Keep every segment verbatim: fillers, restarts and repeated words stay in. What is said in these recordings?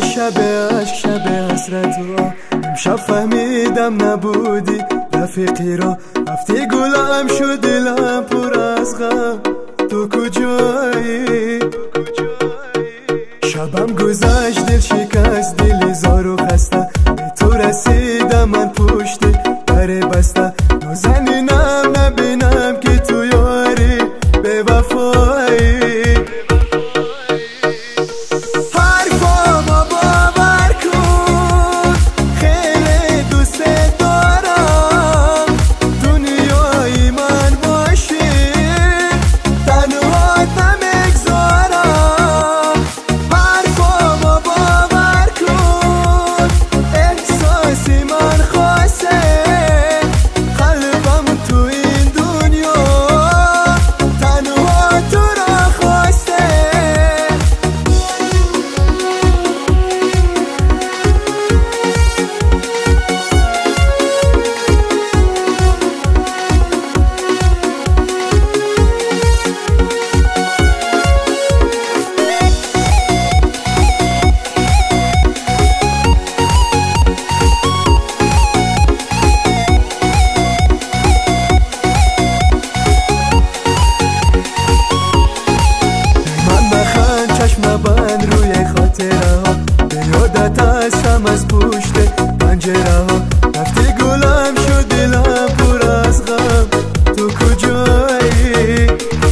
شب عشق شب حسرت و امشب فهمیدم نبودی رفیقی را رفتی گلم شد دلم پر از غم تو کجایی شبم گذشت دل شکست دل زار و خسته به تو رسیدم من پشت در بسته نازنینم نبینم که تو یاری به وفایی من روی خاطره ها به یادت هستم از پشت پنجره ها رفتی گلم شد دلم پر از غم تو کجایی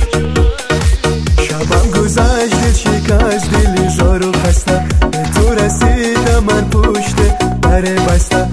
شبم گذشت دل شکست دل زار و خسته به تو رسیدم من پشت در بسته